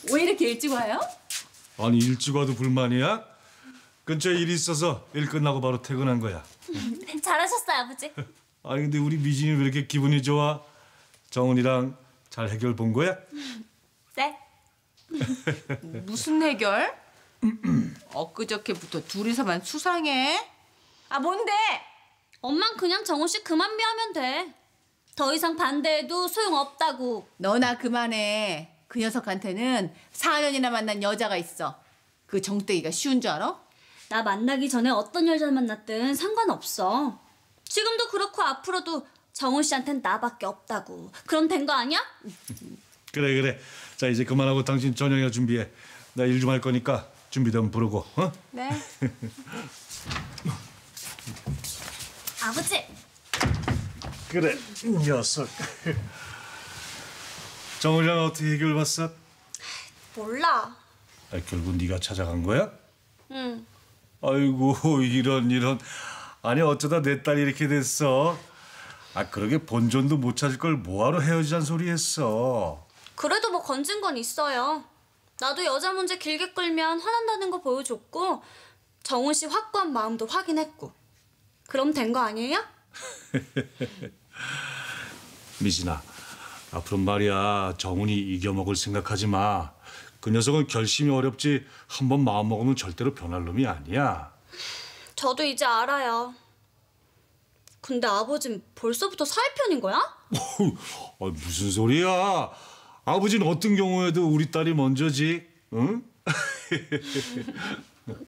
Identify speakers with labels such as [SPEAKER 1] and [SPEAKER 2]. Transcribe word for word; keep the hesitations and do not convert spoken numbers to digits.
[SPEAKER 1] 왜 이렇게 일찍 와요?
[SPEAKER 2] 아니 일찍 와도 불만이야? 근처에 일이 있어서 일 끝나고 바로 퇴근한 거야.
[SPEAKER 3] 잘하셨어요, 아버지.
[SPEAKER 2] 아니 근데 우리 미진이 왜 이렇게 기분이 좋아? 정은이랑 잘 해결 본 거야?
[SPEAKER 3] 네.
[SPEAKER 1] 무슨 해결? 엊그저께부터 둘이서만 수상해. 아 뭔데?
[SPEAKER 3] 엄만 그냥 정훈 씨 그만 비하면 돼. 더 이상 반대해도 소용없다고.
[SPEAKER 1] 너나 그만해. 그 녀석한테는 사 년이나 만난 여자가 있어. 그 정떼기가 쉬운 줄 알아?
[SPEAKER 3] 나 만나기 전에 어떤 여자를 만났든 상관없어. 지금도 그렇고 앞으로도 정훈 씨한텐 나밖에 없다고. 그럼 된 거 아니야?
[SPEAKER 2] 그래 그래. 자 이제 그만하고 당신 저녁이나 준비해. 나 일 좀 할 거니까 준비되면 부르고. 어?
[SPEAKER 1] 네.
[SPEAKER 3] 아버지.
[SPEAKER 2] 그래 이 녀석. 정은이랑 어떻게 해결 봤어?
[SPEAKER 3] 몰라.
[SPEAKER 2] 아, 결국 네가 찾아간 거야?
[SPEAKER 3] 응.
[SPEAKER 2] 아이고 이런 이런. 아니 어쩌다 내 딸이 이렇게 됐어. 아 그러게 본전도 못 찾을 걸 뭐하러 헤어지자는 소리 했어.
[SPEAKER 3] 그래도 뭐 건진 건 있어요. 나도 여자 문제 길게 끌면 화난다는 거 보여줬고 정훈 씨 확고한 마음도 확인했고. 그럼 된 거 아니에요?
[SPEAKER 2] 미진아, 앞으로 말이야 정훈이 이겨먹을 생각하지 마. 그 녀석은 결심이 어렵지 한 번 마음먹으면 절대로 변할 놈이 아니야.
[SPEAKER 3] 저도 이제 알아요. 근데 아버진 벌써부터 사회편인 거야?
[SPEAKER 2] 아, 무슨 소리야. 아버지는 어떤 경우에도 우리 딸이 먼저지. 응?